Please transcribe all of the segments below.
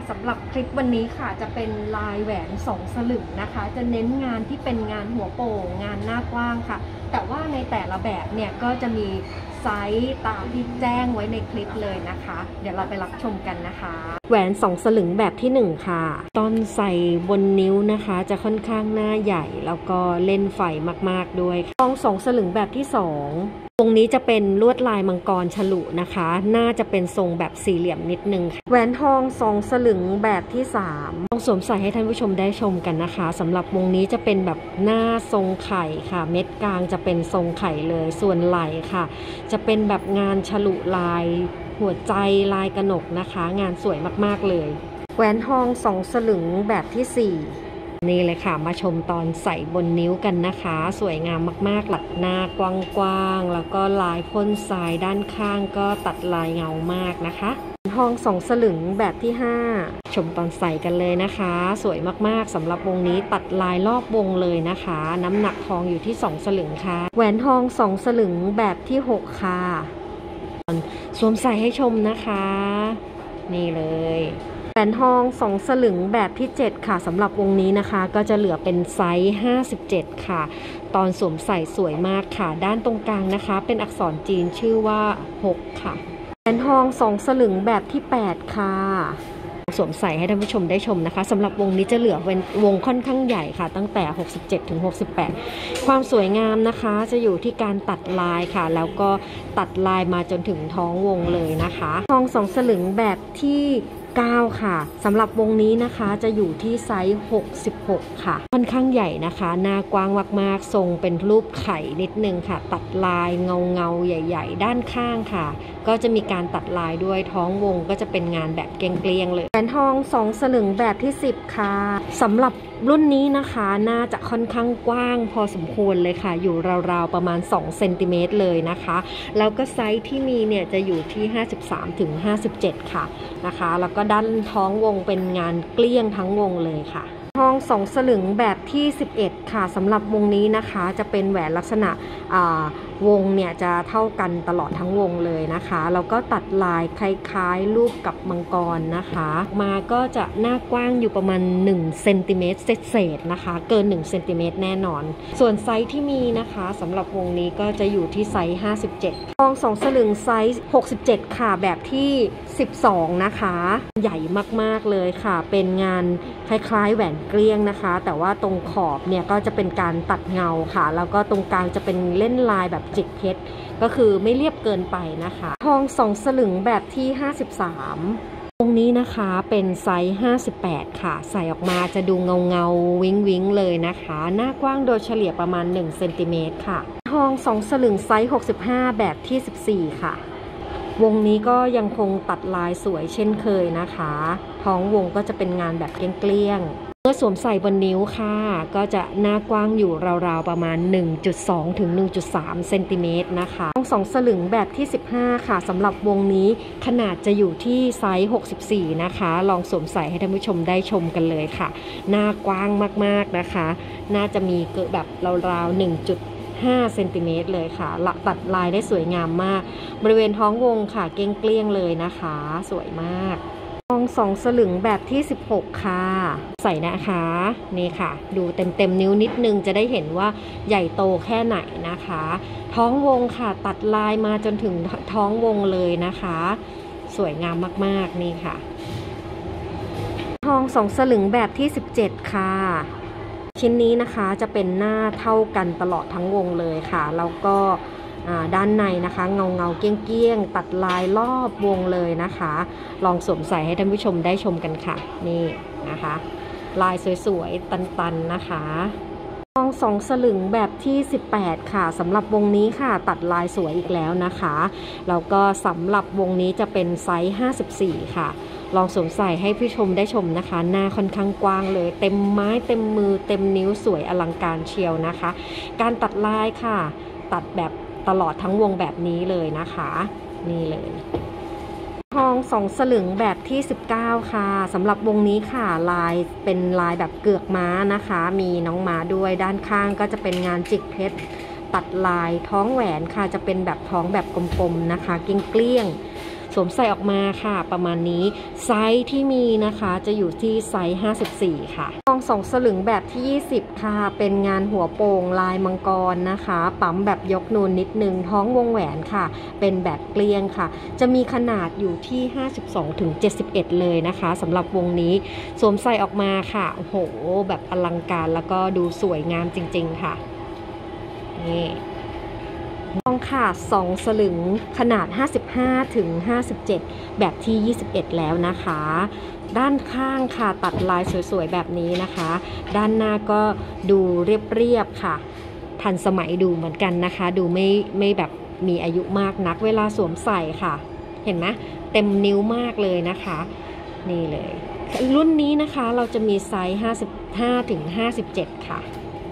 สำหรับคลิปวันนี้ค่ะจะเป็นลายแหวน2 สลึงนะคะจะเน้นงานที่เป็นงานหัวโป่งงานหน้ากว้างค่ะแต่ว่าในแต่ละแบบเนี่ยก็จะมีไซส์ตามที่แจ้งไว้ในคลิปเลยนะคะเดี๋ยวเราไปรับชมกันนะคะแหวน2 สลึงแบบที่1ค่ะตอนใส่บนนิ้วนะคะจะค่อนข้างหน้าใหญ่แล้วก็เล่นไฟมากๆด้วยทอง2 สลึงแบบที่2ตรงนี้จะเป็นลวดลายมังกรฉลุนะคะน่าจะเป็นทรงแบบสี่เหลี่ยมนิดนึงค่ะแหวนทอง2 สลึงแบบที่3ต้องสวมใส่ให้ท่านผู้ชมได้ชมกันนะคะสำหรับวงนี้จะเป็นแบบหน้าทรงไข่ค่ะเม็ดกลางจะเป็นทรงไข่เลยส่วนไหล่ค่ะจะเป็นแบบงานฉลุลายหัวใจลายกระหนกนะคะงานสวยมากๆเลยแหวนทอง2 สลึงแบบที่4นี่เลยค่ะมาชมตอนใส่บนนิ้วกันนะคะสวยงามมากๆหลัดหน้ากว้างๆแล้วก็ลายพ่นทรายด้านข้างก็ตัดลายเงามากนะคะทอง2 สลึงแบบที่5ชมตอนใส่กันเลยนะคะสวยมากๆสำหรับวงนี้ตัดลายรอบวงเลยนะคะน้ำหนักทองอยู่ที่2 สลึงค่ะแหวนทอง2 สลึงแบบที่6ค่ะสวมใส่ให้ชมนะคะนี่เลยแหวนทอง2 สลึงแบบที่7ค่ะสำหรับวงนี้นะคะก็จะเหลือเป็นไซส์57ค่ะตอนสวมใส่สวยมากค่ะด้านตรงกลางนะคะเป็นอักษรจีนชื่อว่า6ค่ะแหวนทอง2 สลึงแบบที่8ค่ะสวมใส่ให้ท่านผู้ชมได้ชมนะคะสำหรับวงนี้จะเหลือเป็นวงค่อนข้างใหญ่ค่ะตั้งแต่67ถึง68ความสวยงามนะคะจะอยู่ที่การตัดลายค่ะแล้วก็ตัดลายมาจนถึงท้องวงเลยนะคะทอง2 สลึงแบบที่9ค่ะสำหรับวงนี้นะคะจะอยู่ที่ไซส์66ค่ะค่อนข้างใหญ่นะคะหน้ากว้างมากๆทรงเป็นรูปไข่นิดนึงค่ะตัดลายเงาใหญ่ๆด้านข้างค่ะก็จะมีการตัดลายด้วยท้องวงก็จะเป็นงานแบบเกลียงๆเลยแหวนทอง2 สลึงแบบที่10ค่ะสำหรับรุ่นนี้นะคะน่าจะค่อนข้างกว้างพอสมควรเลยค่ะอยู่ราวๆประมาณ2 เซนติเมตรเลยนะคะแล้วก็ไซส์ที่มีเนี่ยจะอยู่ที่53ถึง57ค่ะนะคะแล้วก็ด้านท้องวงเป็นงานเกลี้ยงทั้งวงเลยค่ะทอง2 สลึงแบบที่11ค่ะสำหรับวงนี้นะคะจะเป็นแหวนลักษณะวงเนี่ยจะเท่ากันตลอดทั้งวงเลยนะคะแล้วก็ตัดลายคล้ายๆรูปกับมังกรนะคะมาก็จะหน้ากว้างอยู่ประมาณ1 เซนติเมตรเศษๆนะคะเกิน1 เซนติเมตรแน่นอนส่วนไซส์ที่มีนะคะสำหรับวงนี้ก็จะอยู่ที่ไซส์57ทอง2 สลึงไซส์67ค่ะแบบที่12นะคะใหญ่มากๆเลยค่ะเป็นงานคล้ายๆแหวนเกลี้ยงนะคะแต่ว่าตรงขอบเนี่ยก็จะเป็นการตัดเงาค่ะแล้วก็ตรงกลางจะเป็นเล่นลายแบบจิกเพชรก็คือไม่เรียบเกินไปนะคะทอง2 สลึงแบบที่53ตรงนี้นะคะเป็นไซส์58ค่ะใส่ออกมาจะดูเงาวิ้งเลยนะคะหน้ากว้างโดยเฉลี่ยประมาณ1 เซนติเมตรค่ะทอง2 สลึงไซส์65แบบที่14ค่ะวงนี้ก็ยังคงตัดลายสวยเช่นเคยนะคะท้องวงก็จะเป็นงานแบบเกลี้ยงเมื่อสวมใส่บนนิ้วค่ะก็จะหน้ากว้างอยู่ราวๆประมาณ 1.2 ถึง 1.3 เซนติเมตรนะคะทอง2 สลึงแบบที่15ค่ะสำหรับวงนี้ขนาดจะอยู่ที่ไซส์64นะคะลองสวมใส่ให้ท่านผู้ชมได้ชมกันเลยค่ะหน้ากว้างมากๆนะคะน่าจะมีเกิดแบบราวๆ1.5 เซนติเมตรเลยค่ะตัดลายได้สวยงามมากบริเวณท้องวงค่ะเกลี้ยงเลยนะคะสวยมากทอง2 สลึงแบบที่16ค่ะใส่นะคะนี่ค่ะดูเต็มนิ้วนิดนึงจะได้เห็นว่าใหญ่โตแค่ไหนนะคะท้องวงค่ะตัดลายมาจนถึงท้องวงเลยนะคะสวยงามมากๆนี่ค่ะทอง2 สลึงแบบที่17ค่ะชิ้นนี้นะคะจะเป็นหน้าเท่ากันตลอดทั้งวงเลยค่ะแล้วก็ด้านในนะคะเงาเกี้ยงตัดลายรอบวงเลยนะคะลองสวมใส่ให้ท่านผู้ชมได้ชมกันค่ะนี่นะคะลายสวยๆตันๆนะคะทอง2 สลึงแบบที่18ค่ะสำหรับวงนี้ค่ะตัดลายสวยอีกแล้วนะคะแล้วก็สำหรับวงนี้จะเป็นไซส์54ค่ะลองสวมใส่ให้ผู้ชมได้ชมนะคะหน้าค่อนข้างกว้างเลยเต็มไม้เต็มมือเต็มนิ้วสวยอลังการเชียวนะคะการตัดลายค่ะตัดแบบตลอดทั้งวงแบบนี้เลยนะคะนี่เลยทอง2 สลึงแบบที่19ค่ะสำหรับวงนี้ค่ะลายเป็นลายแบบเกือกม้านะคะมีน้องม้าด้วยด้านข้างก็จะเป็นงานจิกเพชรตัดลายท้องแหวนค่ะจะเป็นแบบท้องแบบกลมๆนะคะเกลี้ยงวมใส่ออกมาค่ะประมาณนี้ไซส์ที่มีนะคะจะอยู่ที่ไซส์54ค่ะทอง2 สลึงแบบที่20ค่ะเป็นงานหัวโป่งลายมังกรนะคะปั๊มแบบยกนูนนิดนึงท้องวงแหวนค่ะเป็นแบบเกลียงค่ะจะมีขนาดอยู่ที่52 ถึง 71เลยนะคะสำหรับวงนี้สวมใส่ออกมาค่ะโอ้โหแบบอลังการแล้วก็ดูสวยงามจริงๆค่ะนี่ทองค่ะ2 สลึงขนาด55 ถึง 57แบบที่21แล้วนะคะด้านข้างค่ะตัดลายสวยๆแบบนี้นะคะด้านหน้าก็ดูเรียบๆค่ะทันสมัยดูเหมือนกันนะคะดูไม่แบบมีอายุมากนักเวลาสวมใส่ค่ะเห็นไหมเต็มนิ้วมากเลยนะคะนี่เลยรุ่นนี้นะคะเราจะมีไซส์55 ถึง 57ค่ะ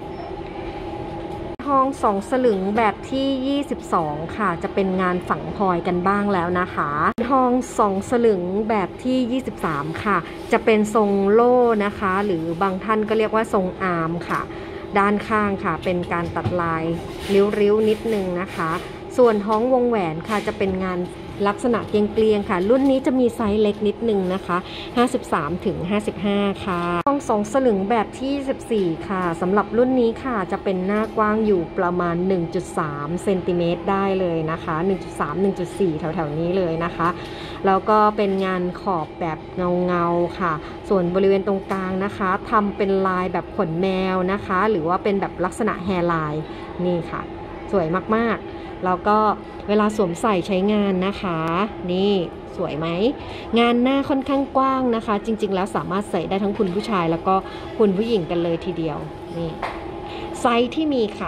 ทอง2 สลึงแบบที่22ค่ะจะเป็นงานฝังพลอยกันบ้างแล้วนะคะทอง2 สลึงแบบที่23ค่ะจะเป็นทรงโล่นะคะหรือบางท่านก็เรียกว่าทรงอาร์มค่ะด้านข้างค่ะเป็นการตัดลายริ้วๆนิดนึงนะคะส่วนท้องวงแหวนค่ะจะเป็นงานลักษณะเกลียงๆค่ะรุ่นนี้จะมีไซส์เล็กนิดนึงนะคะ53 ถึง 55ค่ะทอง2 สลึงแบบที่14ค่ะสำหรับรุ่นนี้ค่ะจะเป็นหน้ากว้างอยู่ประมาณ 1.3 เซนติเมตรได้เลยนะคะ 1.3 1.4 แถวๆนี้เลยนะคะแล้วก็เป็นงานขอบแบบเงาค่ะส่วนบริเวณตรงกลางนะคะทำเป็นลายแบบขนแมวนะคะหรือว่าเป็นแบบลักษณะแฮร์ไลน์นี่ค่ะสวยมากๆแล้วก็เวลาสวมใส่ใช้งานนะคะนี่สวยไหมงานหน้าค่อนข้างกว้างนะคะจริงๆแล้วสามารถใส่ได้ทั้งคุณผู้ชายแล้วก็คุณผู้หญิงกันเลยทีเดียวนี่ไซส์ที่มีค่ะ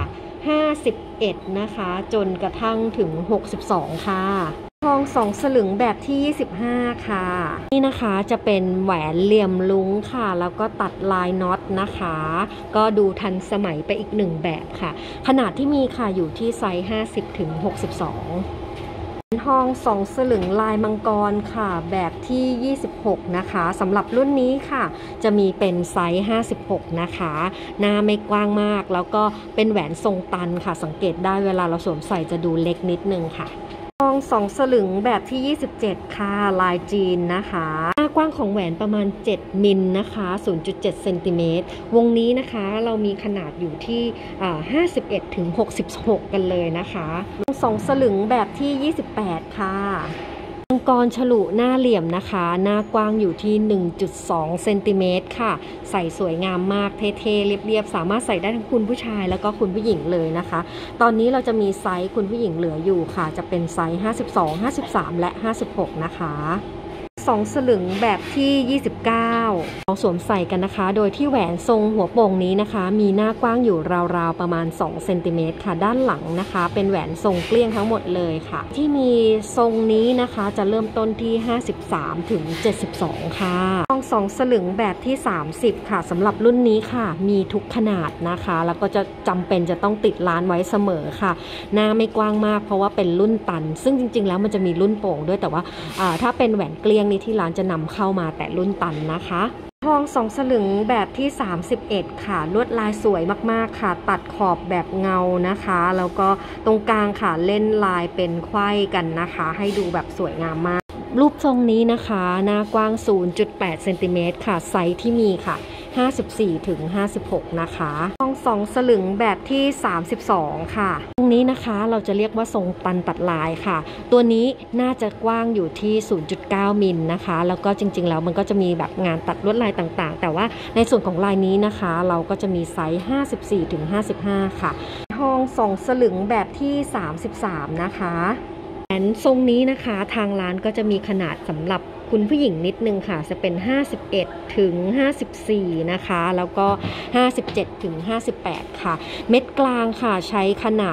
51นะคะจนกระทั่งถึง62ค่ะทอง2 สลึงแบบที่25ค่ะนี่นะคะจะเป็นแหวนเหลี่ยมลุ้งค่ะแล้วก็ตัดลายน็อตนะคะก็ดูทันสมัยไปอีกหนึ่งแบบค่ะขนาดที่มีค่ะอยู่ที่ไซส์50 ถึง 62ทอง2 สลึงลายมังกรค่ะแบบที่26นะคะสำหรับรุ่นนี้ค่ะจะมีเป็นไซส์56นะคะหน้าไม่กว้างมากแล้วก็เป็นแหวนทรงตันค่ะสังเกตได้เวลาเราสวมใส่จะดูเล็กนิดนึงค่ะทอง2 สลึงแบบที่27ค่ะลายจีนนะคะหน้ากว้างของแหวนประมาณ7มิลนะคะ 0.7 เซนติเมตรวงนี้นะคะเรามีขนาดอยู่ที่51 ถึง 66กันเลยนะคะ2 สลึงแบบที่28ค่ะมังกรฉลุหน้าเหลี่ยมนะคะหน้ากว้างอยู่ที่ 1.2 เซนติเมตรค่ะใส่สวยงามมากเท่ๆเรียบๆสามารถใส่ได้ทั้งคุณผู้ชายแล้วก็คุณผู้หญิงเลยนะคะตอนนี้เราจะมีไซส์คุณผู้หญิงเหลืออยู่ค่ะจะเป็นไซส์52 53และ56นะคะ2 สลึงแบบที่29เราสวมใส่กันนะคะโดยที่แหวนทรงหัวโป่งนี้นะคะมีหน้ากว้างอยู่ราวๆประมาณ2 เซนติเมตรค่ะด้านหลังนะคะเป็นแหวนทรงเกลี้ยงทั้งหมดเลยค่ะที่มีทรงนี้นะคะจะเริ่มต้นที่53 ถึง 72ค่ะทอง2 สลึงแบบที่30ค่ะสำหรับรุ่นนี้ค่ะมีทุกขนาดนะคะแล้วก็จะจำเป็นจะต้องติดร้านไว้เสมอค่ะหน้าไม่กว้างมากเพราะว่าเป็นรุ่นตันซึ่งจริงๆแล้วมันจะมีรุ่นโป่งด้วยแต่ว่าถ้าเป็นแหวนเกลี้ยงที่ร้านจะนำเข้ามาแต่รุ่นตันนะคะทอง2 สลึงแบบที่31ค่ะลวดลายสวยมากๆค่ะตัดขอบแบบเงานะคะแล้วก็ตรงกลางค่ะเล่นลายเป็นไขว้กันนะคะให้ดูแบบสวยงามมากรูปทรงนี้นะคะหน้ากว้าง 0.8 เซนติเมตรค่ะไซส์ที่มีค่ะ54 ถึง 56นะคะทอง2 สลึงแบบที่32ค่ะตรงนี้นะคะเราจะเรียกว่าทรงตันตัดลายค่ะตัวนี้น่าจะกว้างอยู่ที่ 0.9 มิลนะคะแล้วก็จริงๆแล้วมันก็จะมีแบบงานตัดลวดลายต่างๆแต่ว่าในส่วนของลายนี้นะคะเราก็จะมีไซส์54 ถึง 55ค่ะทอง2 สลึงแบบที่33นะคะแหวนทรงนี้นะคะทางร้านก็จะมีขนาดสำหรับคุณผู้หญิงนิดนึงค่ะจะเป็น51 ถึง 54นะคะแล้วก็57 ถึง 58ค่ะเม็ดกลางค่ะใช้ขนาด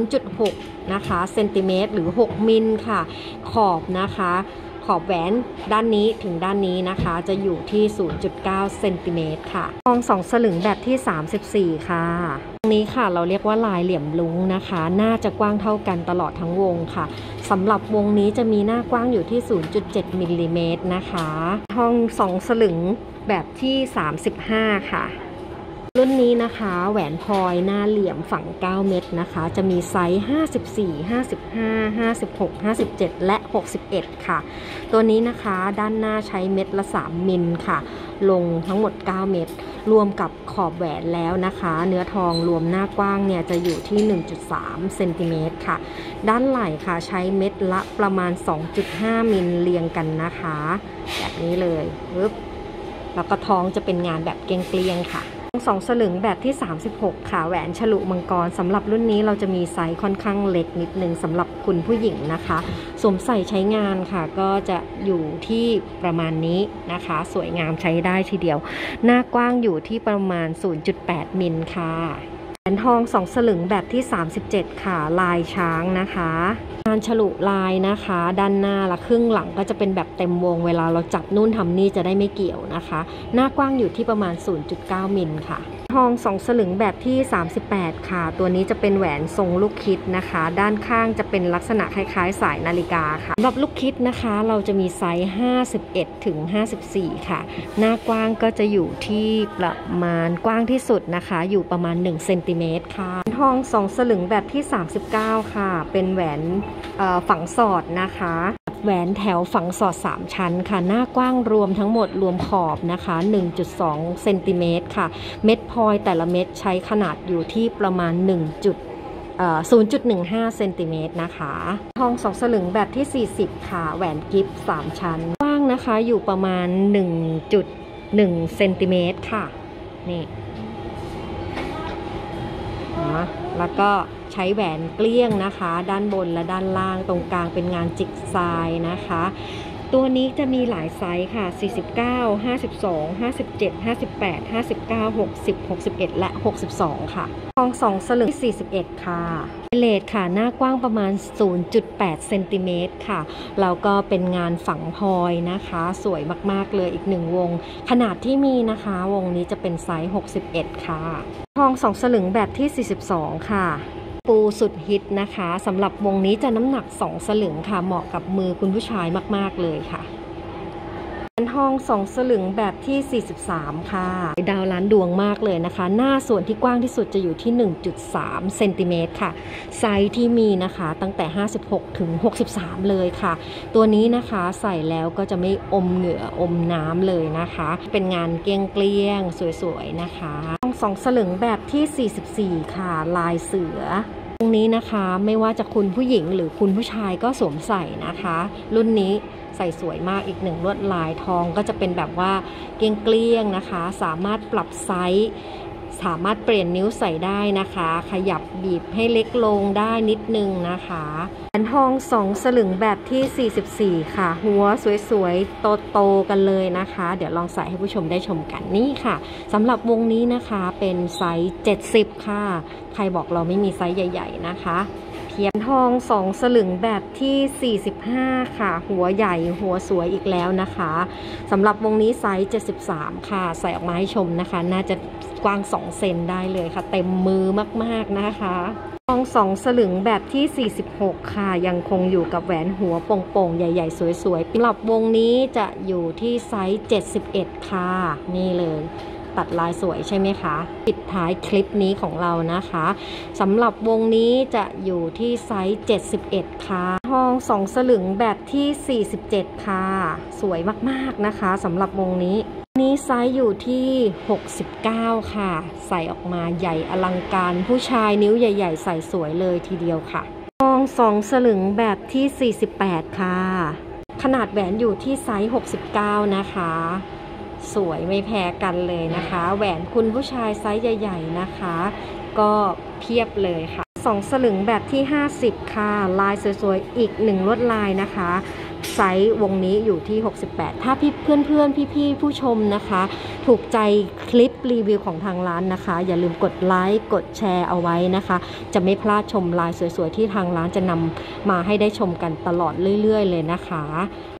0.6 นะคะเซนติเมตรหรือ6มิลค่ะขอบนะคะขอบแหวนด้านนี้ถึงด้านนี้นะคะจะอยู่ที่ 0.9 เซนติเมตรค่ะทอง2 สลึงแบบที่34ค่ะตรงนี้ค่ะเราเรียกว่าลายเหลี่ยมลุ้งนะคะน่าจะกว้างเท่ากันตลอดทั้งวงค่ะสำหรับวงนี้จะมีหน้ากว้างอยู่ที่ 0.7 มิลลิเมตรนะคะทอง2 สลึงแบบที่35ค่ะรุ่นนี้นะคะแหวนพลอยหน้าเหลี่ยมฝัง9เม็ดนะคะจะมีไซส์54 55 56 57และ61ค่ะตัวนี้นะคะด้านหน้าใช้เม็ดละ3มิลค่ะลงทั้งหมด9เม็ดรวมกับขอบแหวนแล้วนะคะเนื้อทองรวมหน้ากว้างเนี่ยจะอยู่ที่ 1.3 เซนติเมตรค่ะด้านไหล่ค่ะใช้เม็ดละประมาณ 2.5 มิลเรียงกันนะคะแบบนี้เลยปึ๊บแล้วก็ท้องจะเป็นงานแบบเกลี้ยงๆค่ะ2 สลึงแบบที่36ค่ะแหวนฉลุมังกรสำหรับรุ่นนี้เราจะมีไซส์ค่อนข้างเล็กนิดนึงสำหรับคุณผู้หญิงนะคะสวมใส่ใช้งานค่ะก็จะอยู่ที่ประมาณนี้นะคะสวยงามใช้ได้ทีเดียวหน้ากว้างอยู่ที่ประมาณ 0.8 มิลค่ะแหวนทอง2 สลึงแบบที่37ค่ะลายช้างนะคะงานฉลุลายนะคะด้านหน้าและครึ่งหลังก็จะเป็นแบบเต็มวงเวลาเราจับนู่นทำนี่จะได้ไม่เกี่ยวนะคะหน้ากว้างอยู่ที่ประมาณ 0.9 มิลค่ะทอง2 สลึงแบบที่38ค่ะตัวนี้จะเป็นแหวนทรงลูกคิดนะคะด้านข้างจะเป็นลักษณะคล้ายๆสายนาฬิกาค่ะสำหรับลูกคิดนะคะเราจะมีไซส์51ถึง54ค่ะหน้ากว้างก็จะอยู่ที่ประมาณกว้างที่สุดนะคะอยู่ประมาณ1เซนติเมตรค่ะทอง2 สลึงแบบที่39ค่ะเป็นแหวนฝังสอดนะคะแหวนแถวฝังสอด3ชั้นค่ะหน้ากว้างรวมทั้งหมดรวมขอบนะคะ 1.2 เซนติเมตรค่ะเม็ดพลอยแต่ละเม็ดใช้ขนาดอยู่ที่ประมาณ0.15 เซนติเมตรนะคะทอง2 สลึงแบบที่40ค่ะแหวนกิฟต์3ชั้นกว้างนะคะอยู่ประมาณ 1.1 เซนติเมตรค่ะนี่นะแล้วก็ใช้แหวนเกลี้ยงนะคะด้านบนและด้านล่างตรงกลางเป็นงานจิกทรายนะคะตัวนี้จะมีหลายไซส์ค่ะ49 52 57 58 59 60 61และ62ค่ะทอง2 สลึงที่41ค่ะเลทค่ะหน้ากว้างประมาณ 0.8 เซนติเมตรค่ะแล้วก็เป็นงานฝังพลอยนะคะสวยมากๆเลยอีก1วงขนาดที่มีนะคะวงนี้จะเป็นไซส์61ค่ะทอง2 สลึงแบบที่42ค่ะปูสุดฮิตนะคะสำหรับวงนี้จะน้ำหนัก2 สลึงค่ะเหมาะกับมือคุณผู้ชายมากๆเลยค่ะแหวนทอง2 สลึงแบบที่43ค่ะดาวล้านดวงมากเลยนะคะหน้าส่วนที่กว้างที่สุดจะอยู่ที่ 1.3 เซนติเมตรค่ะไซส์ที่มีนะคะตั้งแต่56ถึง63เลยค่ะตัวนี้นะคะใส่แล้วก็จะไม่อมเหงื่ออมน้ำเลยนะคะเป็นงานเกลี้ยงๆสวยๆนะคะทอง2 สลึงแบบที่44ค่ะลายเสือตรงนี้นะคะไม่ว่าจะคุณผู้หญิงหรือคุณผู้ชายก็สวมใส่นะคะรุ่นนี้ใส่สวยมากอีก1ลวดลายทองก็จะเป็นแบบว่าเกลี้ยงๆนะคะสามารถปรับไซส์สามารถเปลี่ยนนิ้วใส่ได้นะคะขยับบีบให้เล็กลงได้นิดนึงนะคะแหวนทอง2 สลึงแบบที่44ค่ะหัวสวยๆโตๆกันเลยนะคะเดี๋ยวลองใส่ให้ผู้ชมได้ชมกันนี่ค่ะสำหรับวงนี้นะคะเป็นไซส์70ค่ะใครบอกเราไม่มีไซส์ใหญ่ๆนะคะเทียมทอง2 สลึงแบบที่45ค่ะหัวใหญ่หัวสวยอีกแล้วนะคะสำหรับวงนี้ไซส์73ค่ะใส่ออกมาให้ชมนะคะน่าจะกว้าง2 เซนได้เลยค่ะเต็มมือมากๆนะคะทอง2 สลึงแบบที่46ค่ะยังคงอยู่กับแหวนหัวโป่งๆใหญ่ๆสวยๆสำหรับวงนี้จะอยู่ที่ไซส์71ค่ะนี่เลยตัดลายสวยใช่ไหมคะปิดท้ายคลิปนี้ของเรานะคะสำหรับวงนี้จะอยู่ที่ไซส์71ค่ะทอง2 สลึงแบบที่47ค่ะสวยมากๆนะคะสำหรับวงนี้ไซส์อยู่ที่69ค่ะใส่ออกมาใหญ่อลังการผู้ชายนิ้วใหญ่ๆใส่สวยเลยทีเดียวค่ะทอง2 สลึงแบบที่48ค่ะขนาดแหวนอยู่ที่ไซส์69นะคะสวยไม่แพ้กันเลยนะคะแหวนคุณผู้ชายไซส์ใหญ่ๆนะคะก็เพียบเลยค่ะ2 สลึงแบบที่50ค่ะลายสวยๆอีก1ลวดลายนะคะไซส์วงนี้อยู่ที่68ถ้าเพื่อนๆพี่ๆผู้ชมนะคะถูกใจคลิปรีวิวของทางร้านนะคะอย่าลืมกดไลค์กดแชร์เอาไว้นะคะจะไม่พลาดชมลายสวยๆที่ทางร้านจะนำมาให้ได้ชมกันตลอดเรื่อยๆเลยนะคะ